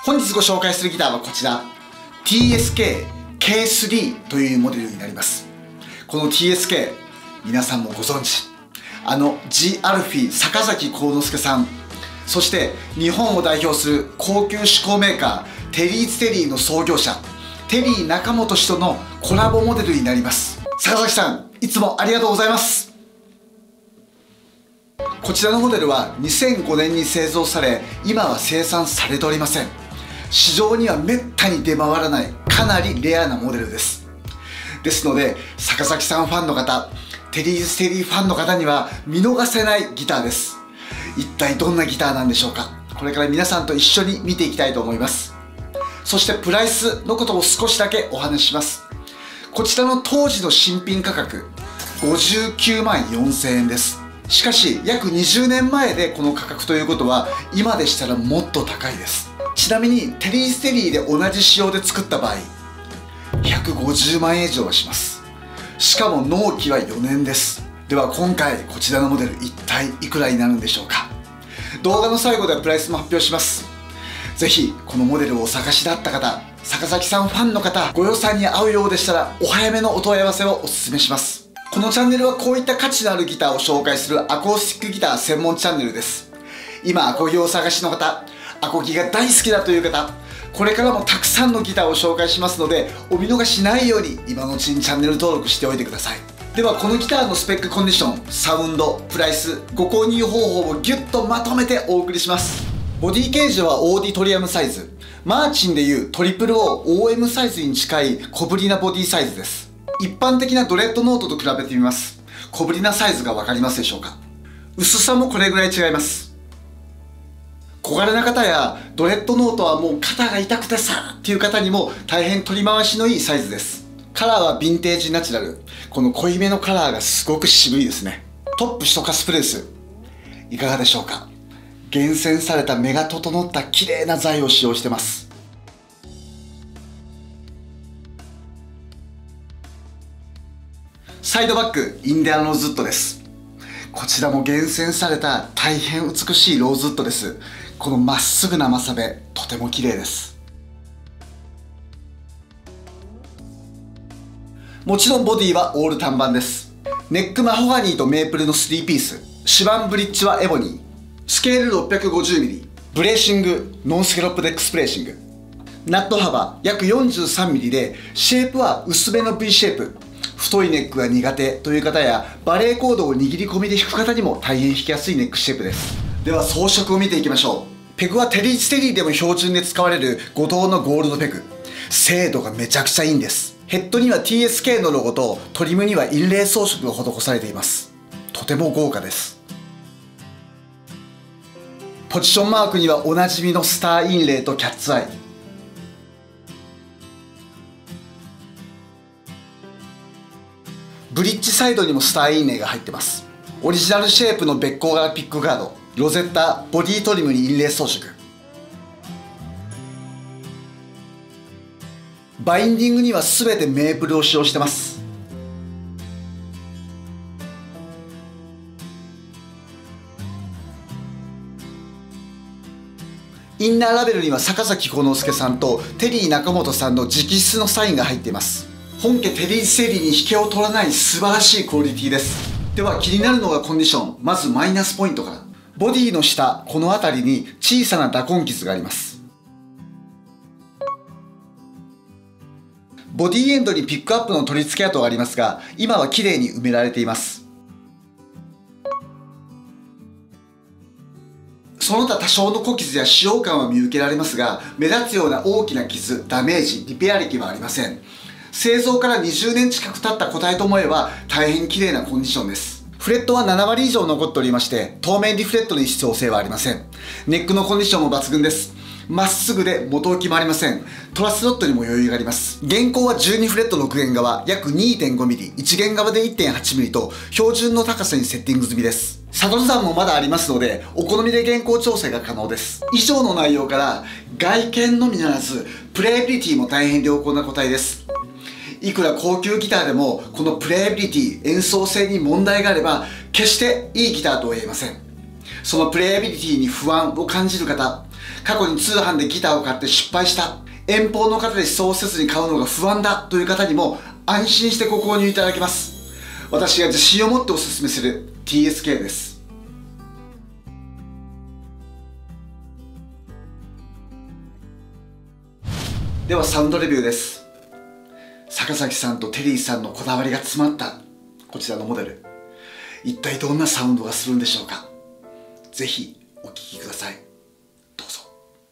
本日ご紹介するギターはこちら TSK K3 というモデルになります。この TSK 皆さんもご存知、ジ・アルフィー坂崎幸之助さん、そして日本を代表する高級手工メーカーテリーズテリーの創業者テリー中本氏とのコラボモデルになります。坂崎さん、いつもありがとうございます。こちらのモデルは2005年に製造され、今は生産されておりません。市場にはめったに出回らないかなりレアなモデルです。ですので坂崎さんファンの方、テリーズテリーファンの方には見逃せないギターです。一体どんなギターなんでしょうか。これから皆さんと一緒に見ていきたいと思います。そしてプライスのことを少しだけお話しします。こちらの当時の新品価格59万4000円です。しかし約20年前でこの価格ということは今でしたらもっと高いです。ちなみにテリーズテリーで同じ仕様で作った場合150万円以上はします。しかも納期は4年です。では今回こちらのモデル一体いくらになるんでしょうか。動画の最後ではプライスも発表します。ぜひこのモデルをお探しだった方、坂崎さんファンの方、ご予算に合うようでしたらお早めのお問い合わせをお勧めします。このチャンネルはこういった価値のあるギターを紹介するアコースティックギター専門チャンネルです。今アコギをお探しの方、アコギが大好きだという方、これからもたくさんのギターを紹介しますのでお見逃しないように今のうちにチャンネル登録しておいてください。ではこのギターのスペックコンディション、サウンド、プライス、ご購入方法をギュッとまとめてお送りします。ボディケージはオーディトリアムサイズ、マーチンでいうOOM サイズに近い小ぶりなボディサイズです。一般的なドレッドノートと比べてみます。小ぶりなサイズが分かりますでしょうか。薄さもこれぐらい違います。小柄な方やドレッドノートはもう肩が痛くてさっていう方にも大変取り回しのいいサイズです。カラーはヴィンテージナチュラル、この濃いめのカラーがすごく渋いですね。トップ1カスプレスいかがでしょうか。厳選された目が整った綺麗な材を使用してます。サイドバックインディアンローズウッドです。こちらも厳選された大変美しいローズウッドです。このまっすぐなまさべ、とても綺麗です。もちろんボディはオール単板です。ネックマホガニーとメープルの3ピース、指板ブリッジはエボニー、スケール 650mm、ブレーシングノンスケロップデックスブレーシング、ナット幅約 43mm でシェイプは薄めの V シェイプ。太いネックが苦手という方やバレーコードを握り込みで弾く方にも大変弾きやすいネックシェイプです。では装飾を見ていきましょう。ペグはテリーズテリーでも標準で使われる5灯のゴールドペグ。精度がめちゃくちゃいいんです。ヘッドには TSK のロゴとトリムにはインレイ装飾が施されています。とても豪華です。ポジションマークにはおなじみのスターインレイとキャッツアイ。ブリッジサイドにもスターインレイが入ってます。オリジナルシェイプのべっ甲柄ピックガード、ロゼッタ、ボディトリムにインレイ装飾。バインディングには全てメープルを使用してます。インナーラベルには坂崎幸之助さんとテリー中本さんの直筆のサインが入っています。本家テリーズテリーに引けを取らない素晴らしいクオリティです。では気になるのがコンディション。まずマイナスポイントから。ボディの下、この辺りに小さな打痕傷があります。ボディエンドにピックアップの取り付け跡がありますが、今はきれいに埋められています。その他多少の小傷や使用感は見受けられますが、目立つような大きな傷、ダメージ、リペア歴はありません。製造から20年近く経った個体と思えば大変綺麗なコンディションです。フレットは7割以上残っておりまして、当面リフレットの必要性はありません。ネックのコンディションも抜群です。まっすぐで元置きもありません。トラスロットにも余裕があります。現行は12フレット6弦側約 2.5mm、1弦側で 1.8mm と標準の高さにセッティング済みです。サドル段もまだありますので、お好みで現行調整が可能です。以上の内容から外見のみならずプレイビリティも大変良好な個体です。いくら高級ギターでもこのプレイビリティ、演奏性に問題があれば決していいギターとは言えません。そのプレイビリティに不安を感じる方、 過去に通販でギターを買って失敗した、遠方の方でそうせずに買うのが不安だという方にも安心してご購入いただけます。私が自信を持ってお勧めする TSK です。ではサウンドレビューです。坂崎さんとテリーさんのこだわりが詰まったこちらのモデル、一体どんなサウンドがするんでしょうか。ぜひお聴きください。どうぞ。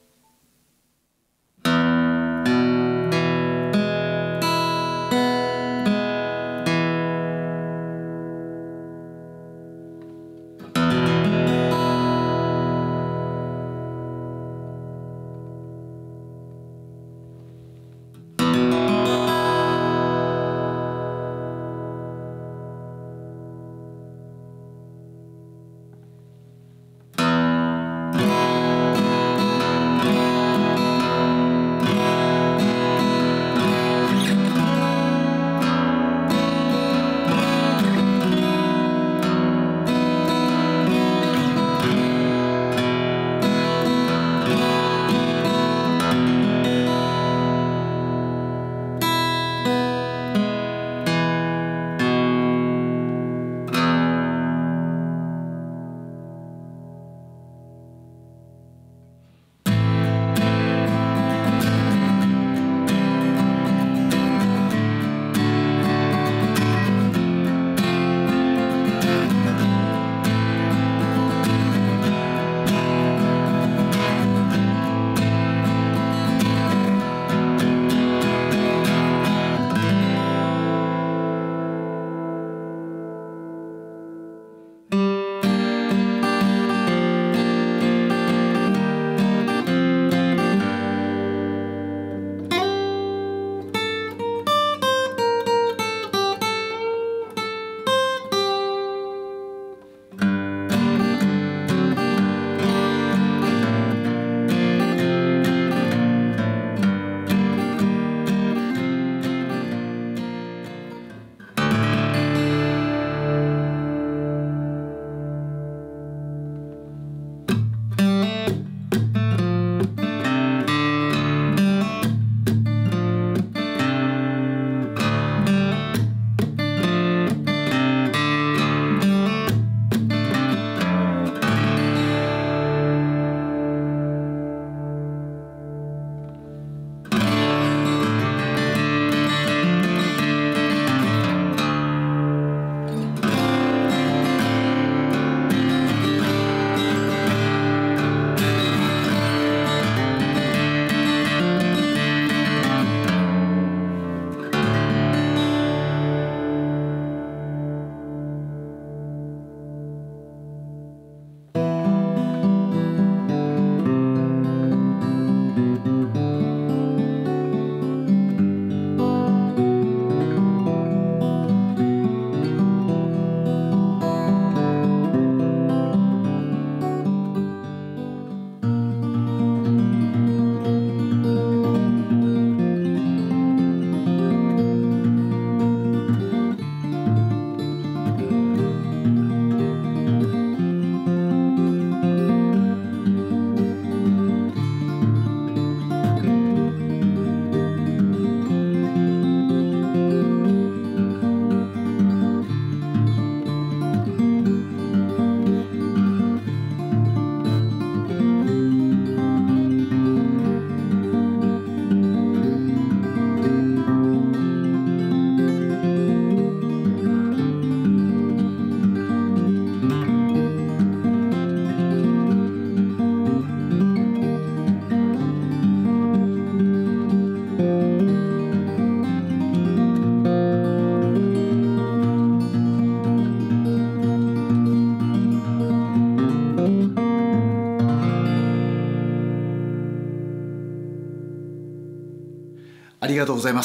ありがとうございます。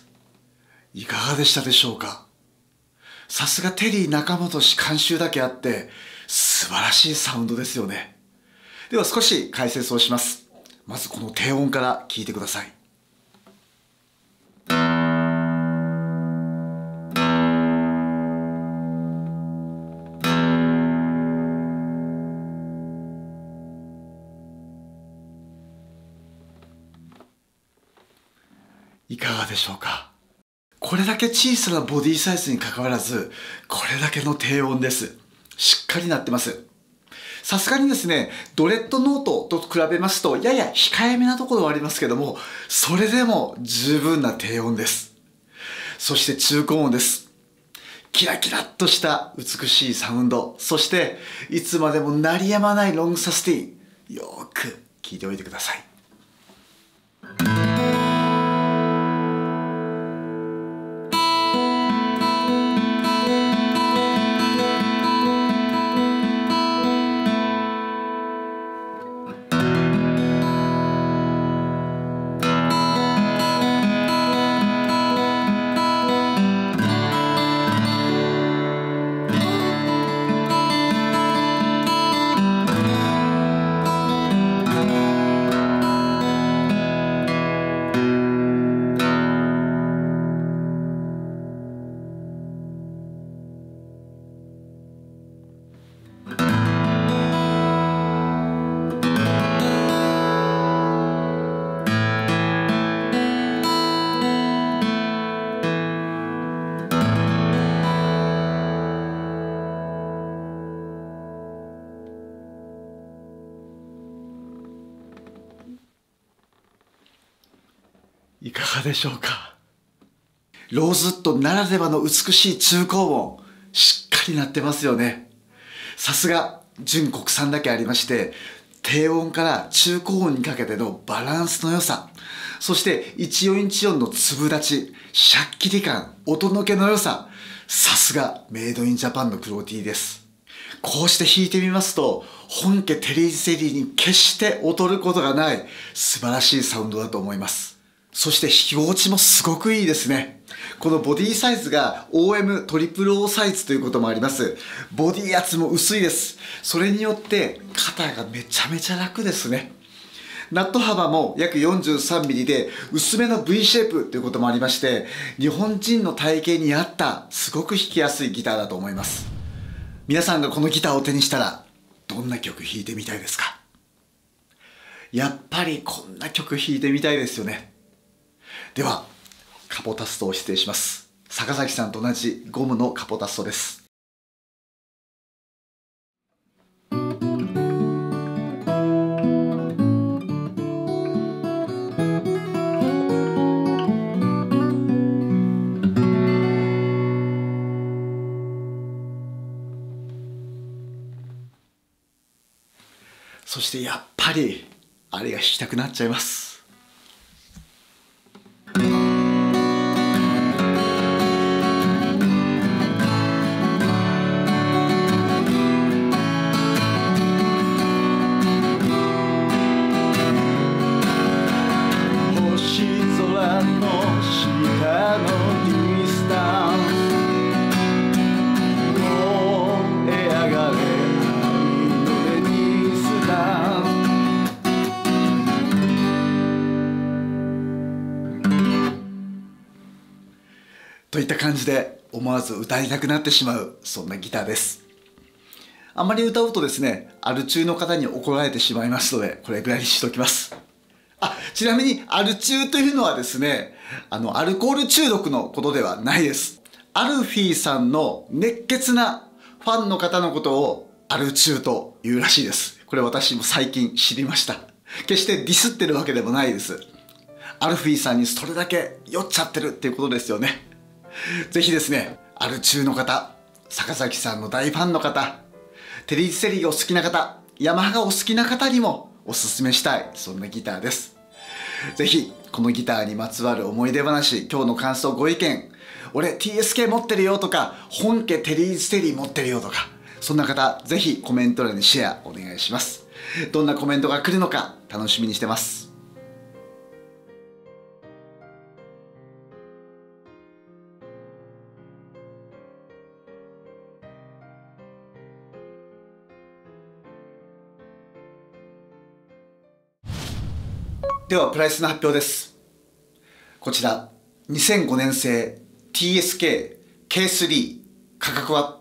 いかがでしたでしょうか。さすがテリー中本氏監修だけあって素晴らしいサウンドですよね。では少し解説をします。まずこの低音から聞いてください。 いかがでしょうか。これだけ小さなボディサイズにかかわらず、これだけの低音です。しっかり鳴ってます。さすがにですね、ドレッドノートと比べますと、やや控えめなところはありますけども、それでも十分な低音です。そして中高音です。キラキラっとした美しいサウンド、そしていつまでも鳴り止まないロングサスティン、よーく聞いておいてください。いかがでしょうか。ローズウッドならではの美しい中高音、しっかり鳴ってますよね。さすが純国産だけありまして、低音から中高音にかけてのバランスの良さ、そして一音一音の粒立ち、シャッキリ感、音の気の良さ、さすがメイドインジャパンの黒 T です。こうして弾いてみますと、本家テリーズ・セリーに決して劣ることがない素晴らしいサウンドだと思います。そして弾き心地もすごくいいですね。このボディサイズが OM-OOO サイズということもあります。ボディ圧も薄いです。それによって肩がめちゃめちゃ楽ですね。ナット幅も約 43mm で薄めの V シェイプということもありまして、日本人の体型に合ったすごく弾きやすいギターだと思います。皆さんがこのギターを手にしたらどんな曲弾いてみたいですか？やっぱりこんな曲弾いてみたいですよね。ではカポタストを失礼します。坂崎さんと同じゴムのカポタストです。そしてやっぱりあれが弾きたくなっちゃいます。といった感じで思わず歌いたくなってしまう、そんなギターです。あまり歌うとですね、アル中の方に怒られてしまいますので、これぐらいにしておきます。ちなみにアル中というのはですね、アルコール中毒のことではないです。アルフィーさんの熱血なファンの方のことをアル中というらしいです。これ私も最近知りました。決してディスってるわけでもないです。アルフィーさんにそれだけ酔っちゃってるっていうことですよね。ぜひですね、アル中の方、坂崎さんの大ファンの方、テリーズ・セリーがお好きな方、ヤマハがお好きな方にもおすすめしたい、そんなギターです。ぜひこのギターにまつわる思い出話、今日の感想、ご意見、俺 TSK 持ってるよとか、本家テリーズ・セリー持ってるよとか、そんな方ぜひコメント欄にシェアお願いします。どんなコメントが来るのか楽しみにしてます。ではプライスの発表です。こちら2005年製 TSK K3、価格は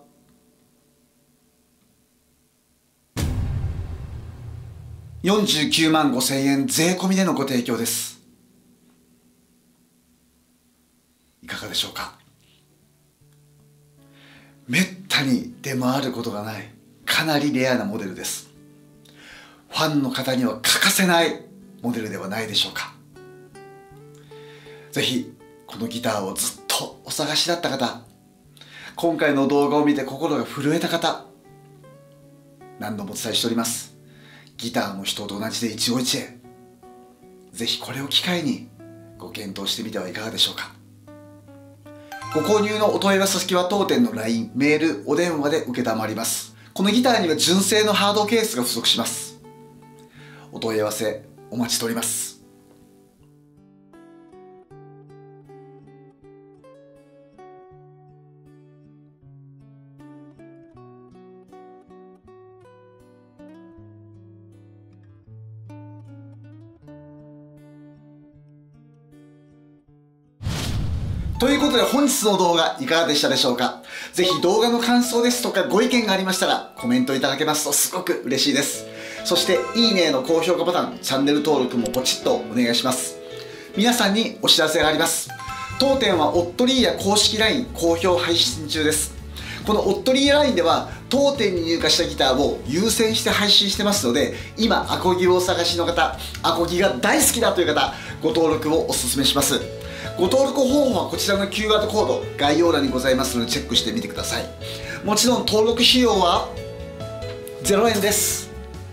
49万5,000円税込みでのご提供です。 かがでしょうか。めったに出回ることがないかなりレアなモデルです。ファンの方には欠かせないモデルではないでしょうか。ぜひこのギターをずっとお探しだった方、今回の動画を見て心が震えた方、何度もお伝えしております。ギターも人と同じで一期一会。ぜひこれを機会にご検討してみてはいかがでしょうか。ご購入のお問い合わせ先は当店の LINE、メール、お電話で承ります。このギターには純正のハードケースが付属します。お問い合わせお待ちしております。ということで本日の動画いかがでしたでしょうか。ぜひ動画の感想ですとかご意見がありましたらコメントいただけますとすごく嬉しいです。そしていいねの高評価ボタン、チャンネル登録もポチッとお願いします。皆さんにお知らせがあります。当店はオットリーヤ公式 LINE 好評配信中です。このオットリーヤ LINE では当店に入荷したギターを優先して配信してますので、今アコギをお探しの方、アコギが大好きだという方、ご登録をお勧めします。ご登録方法はこちらの QR コード概要欄にございますのでチェックしてみてください。もちろん登録費用は0円です。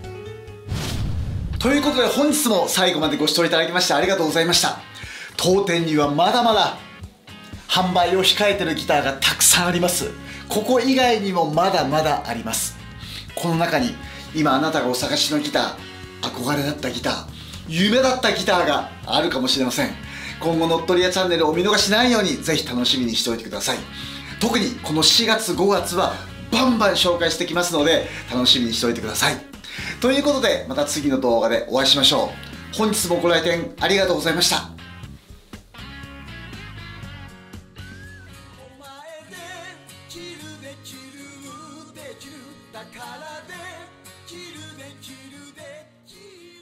ということで本日も最後までご視聴いただきましてありがとうございました。当店にはまだまだ販売を控えているギターがたくさんあります。ここ以外にもまだまだあります。この中に今あなたがお探しのギター、憧れだったギター、夢だったギターがあるかもしれません。今後のオットリアチャンネルをお見逃しないようにぜひ楽しみにしておいてください。特にこの4月5月はバンバン紹介してきますので楽しみにしておいてください。ということでまた次の動画でお会いしましょう。本日もご来店ありがとうございました。だからで切るで切るで切る